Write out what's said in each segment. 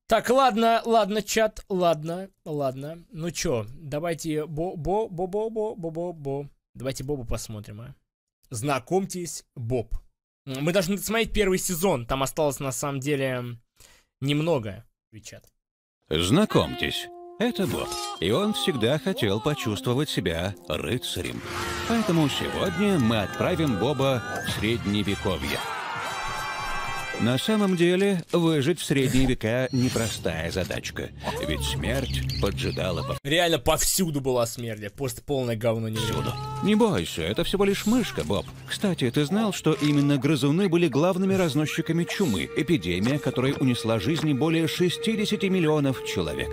Так, ладно, ладно, чат, ладно. Ну чё, давайте Бо. Давайте Боба посмотрим, а. Знакомьтесь, Боб. Мы должны смотреть первый сезон, там осталось на самом деле немного, чат. Знакомьтесь, это Боб, и он всегда хотел почувствовать себя рыцарем. Поэтому сегодня мы отправим Боба в Средневековье. На самом деле, выжить в средние века непростая задачка, ведь смерть поджидала повсюду. Реально повсюду была смерть, просто полное говно не Не бойся, это всего лишь мышка, Боб. Кстати, ты знал, что именно грызуны были главными разносчиками чумы, эпидемия, которая унесла жизни более 60 миллионов человек.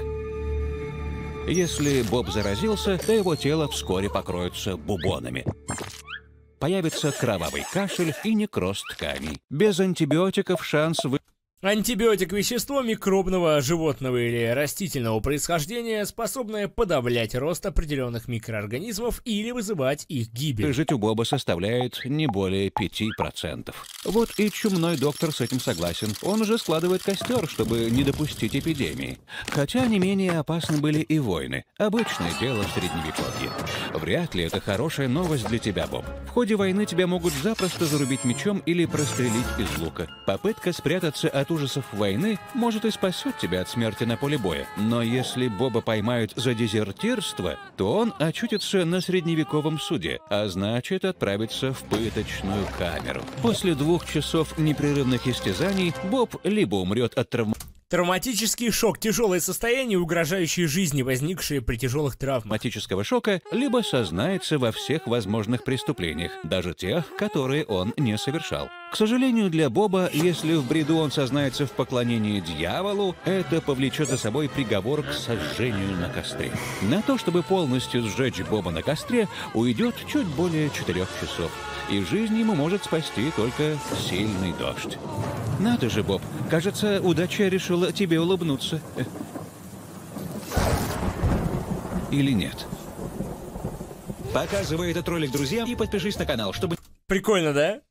Если Боб заразился, то его тело вскоре покроется бубонами. Появится кровавый кашель и некроз тканей. Без антибиотиков шанс Антибиотик – вещество микробного, животного или растительного происхождения, способное подавлять рост определенных микроорганизмов или вызывать их гибель. Выжить у Боба составляет не более 5%. Вот и чумной доктор с этим согласен. Он уже складывает костер, чтобы не допустить эпидемии. Хотя не менее опасны были и войны. Обычное дело в Средневековье. Вряд ли это хорошая новость для тебя, Боб. В ходе войны тебя могут запросто зарубить мечом или прострелить из лука. Попытка спрятаться от ужасов войны может и спасет тебя от смерти на поле боя. Но если Боба поймают за дезертирство, то он очутится на средневековом суде, а значит отправится в пыточную камеру. После 2 часов непрерывных истязаний Боб либо умрет от Травматический шок – тяжелое состояние, угрожающее жизни, возникшее при тяжелых травмах. травматического шока, либо сознается во всех возможных преступлениях, даже тех, которые он не совершал. К сожалению для Боба, если в бреду он сознается в поклонении дьяволу, это повлечет за собой приговор к сожжению на костре. На то, чтобы полностью сжечь Боба на костре, уйдет чуть более 4 часов. И жизнь ему может спасти только сильный дождь. Надо же, Боб, кажется, удача решила тебе улыбнуться. Или нет? Показывай этот ролик друзьям и подпишись на канал, чтобы... Прикольно, да?